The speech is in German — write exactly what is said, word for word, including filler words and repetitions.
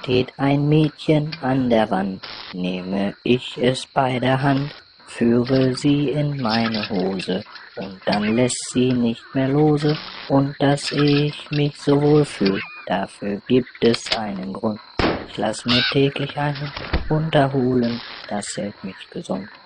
Steht ein Mädchen an der Wand, nehme ich es bei der Hand, führe sie in meine Hose, und dann lässt sie nicht mehr lose, und dass ich mich so wohl fühl, dafür gibt es einen Grund. Ich lass mir täglich einen runterholen, das hält mich gesund.